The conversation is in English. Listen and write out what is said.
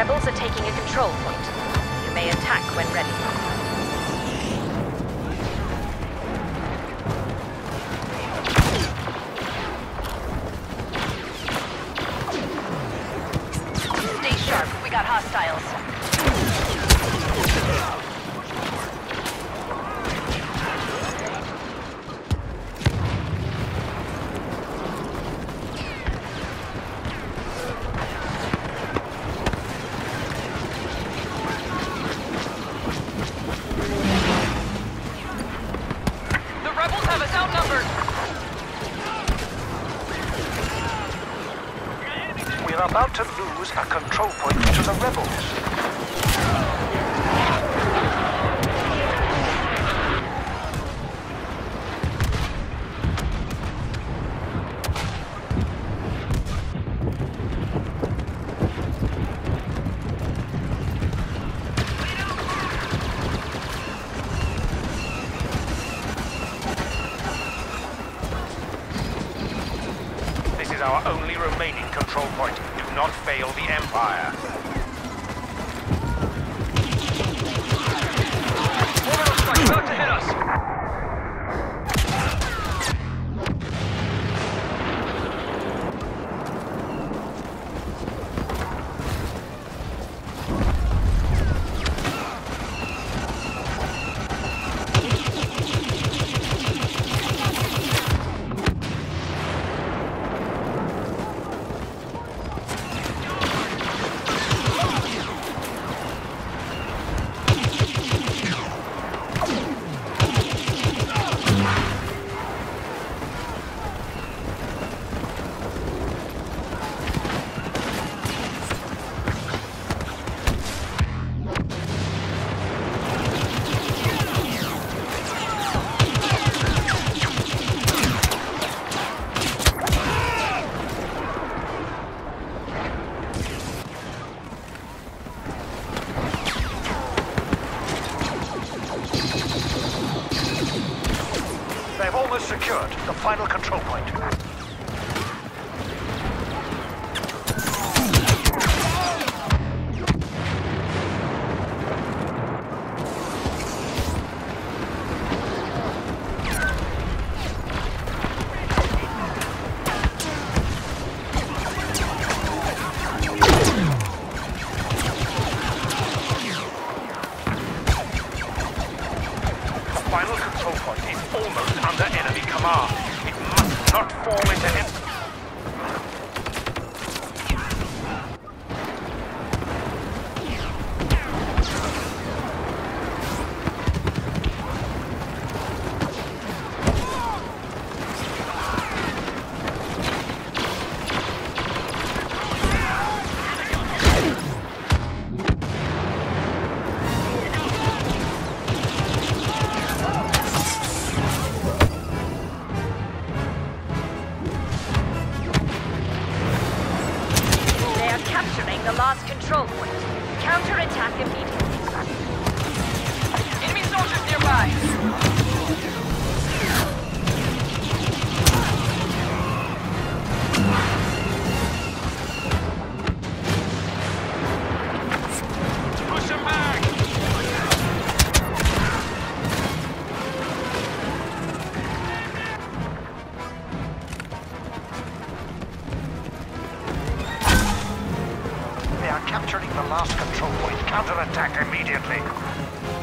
Rebels are taking a control point. You may attack when ready. Stay sharp. We got hostiles. We're about to lose a control point to the rebels. This is our only remaining control point. Do not fail the Empire. Orbital strike about to hit us! They've almost secured the final control point. Final control point is almost under enemy command. It must not fall into him. The last control point. Counter-attack immediately. Enemy soldiers nearby! Capturing the last control point. Counter-attack immediately.